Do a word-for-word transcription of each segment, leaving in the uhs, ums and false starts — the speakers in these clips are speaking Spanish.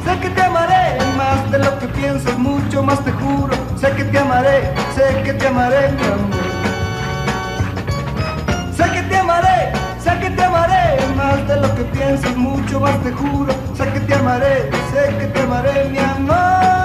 Sé que te amaré más de lo que piensas, mucho más te juro. Sé que te amaré, sé que te amaré, mi amor. Sé que te amaré, sé que te amaré más de lo que piensas, mucho más te juro. Sé que te amaré, sé que te amaré, mi amor.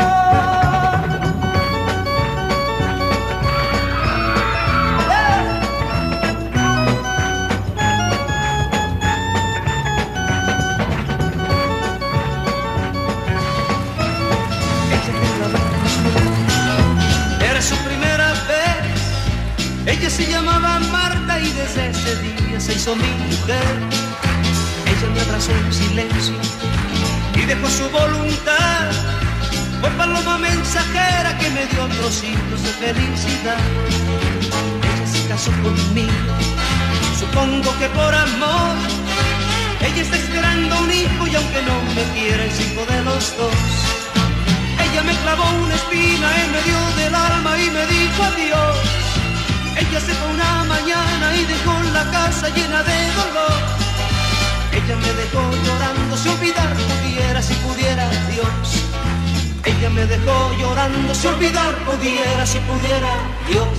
Ella se llamaba Marta y desde ese día se hizo mi mujer. Ella me abrazó en silencio y dejó su voluntad. Fue paloma mensajera que me dio otros siglos de felicidad. Ella se casó conmigo, supongo que por amor. Ella está esperando un hijo y aunque no me quiera es hijo de los dos. Ella me clavó una espina en medio del alma y me dijo adiós. Ella se fue una mañana y dejó la casa llena de dolor. Ella me dejó llorando, si olvidar pudiera, si pudiera Dios. Ella me dejó llorando, si olvidar pudiera, si pudiera Dios.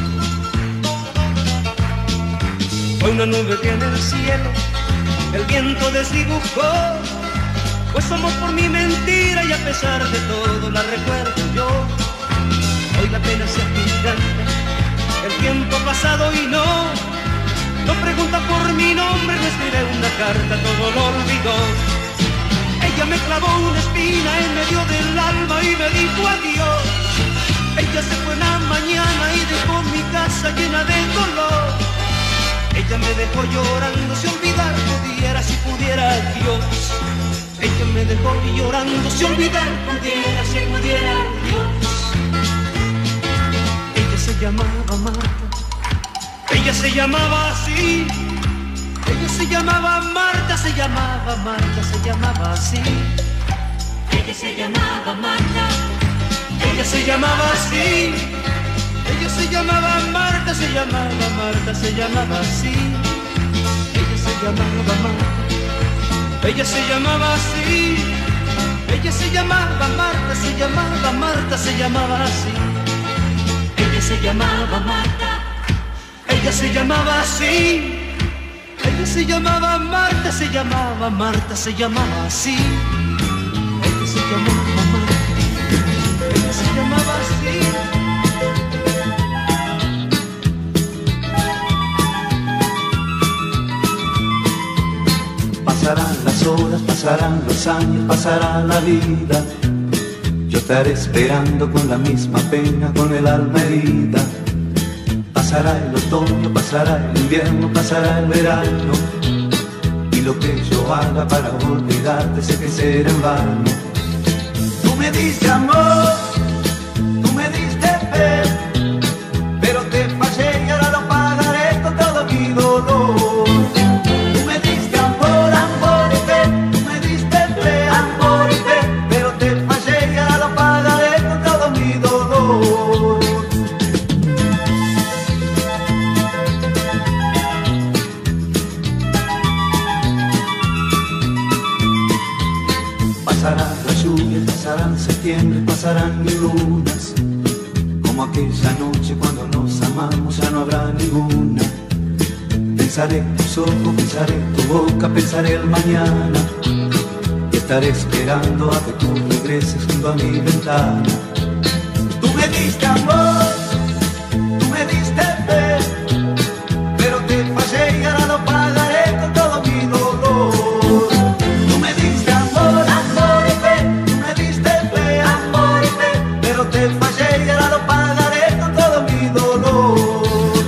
Fue una nube que en el cielo el viento desdibujó. Pues somos por mi mentira y a pesar de todo la recuerdo yo. Hoy la pena se agiganta, el tiempo ha pasado y no, no pregunta por mi nombre, no escribiré una carta, todo lo olvidó. Ella me clavó una espina en medio del alma y me dijo adiós. Ella se fue una mañana y dejó mi casa llena de dolor. Ella me dejó llorando, si olvidar pudiera, si pudiera Dios. Ella me dejó llorando, si olvidar pudiera, si pudiera Dios. Se llamaba Marta, ella se llamaba así. Ella se llamaba Marta, se llamaba Marta, se llamaba así. Ella se llamaba Marta, ella se llamaba así. Ella se llamaba Marta, se llamaba Marta, se llamaba así. Ella se llamaba Marta, ella se llamaba así. Ella se llamaba Marta, se llamaba Marta, se llamaba así. Ella se llamaba Marta, ella se llamaba así. Ella se llamaba Marta, se llamaba Marta, se llamaba así. Ella se llamaba Marta, ella se llamaba así. Pasarán las horas, pasarán los años, pasará la vida. Yo estaré esperando con la misma pena, con el alma herida. Pasará el otoño, pasará el invierno, pasará el verano. Y lo que yo haga para olvidarte sé que será en vano. Tú me diste amor, tú me diste fe, pero te fallé y ahora lo pagaré con todo mi dolor. Tú me diste amor, amor y fe, tú me diste fe, amor y fe, pero te fallé y ahora lo pagaré con todo mi dolor. Pasarán las lluvias, pasarán septiembre, pasarán mil lunas. Como aquella noche cuando nos amamos ya no habrá ninguna. Pensaré tus ojos, pensaré tu boca, pensaré el mañana. Y estaré esperando a que tú regreses junto a mi ventana. Tú me diste amor, tú me diste fe, pero te fallé y ahora lo pagaré con todo mi dolor. Tú me diste amor, amor y fe, tú me diste fe, amor y fe, pero te fallé y ahora lo pagaré con todo mi dolor.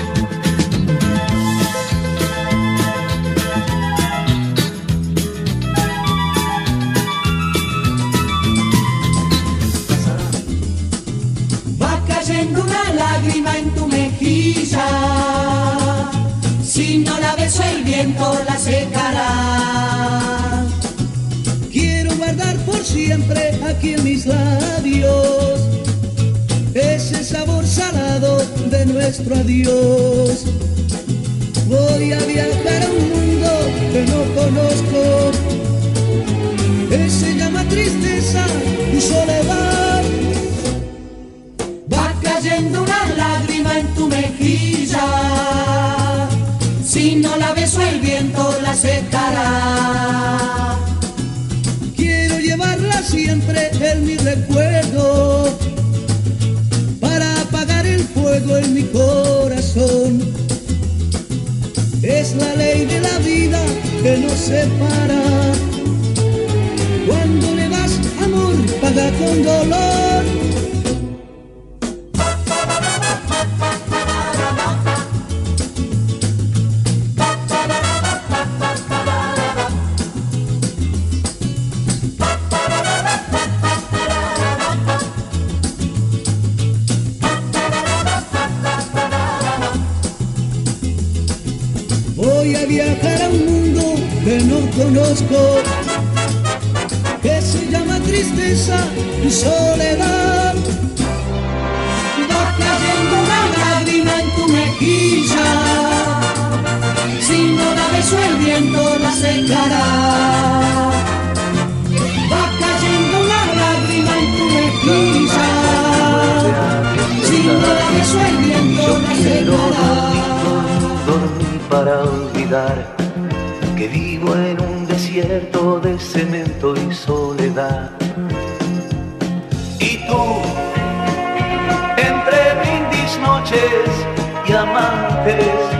Va cayendo una lágrima en tu mejilla, si no la beso el viento la secará. Quiero guardar por siempre aquí en mis labios ese sabor salado de nuestro adiós. Voy a viajar a un mundo que no conozco, que se llama tristeza. soledad. Va cayendo una lágrima en tu mejilla, si no la beso el viento la secará. Quiero llevarla siempre en mi recuerdo, para apagar el fuego en mi corazón. Es la ley de la vida que nos separa. Cuando le das amor, paga con dolor. Voy a viajar a un mundo que no conozco, que se llama tristeza y soledad. Va cayendo una lágrima en tu mejilla, si no la beso el viento la secará. Va cayendo una lágrima en tu mejilla, si no la beso el viento la secará. Dormir para olvidar que vivo en un desierto de cemento y soledad. Y tú, entre brindis, noches y amantes,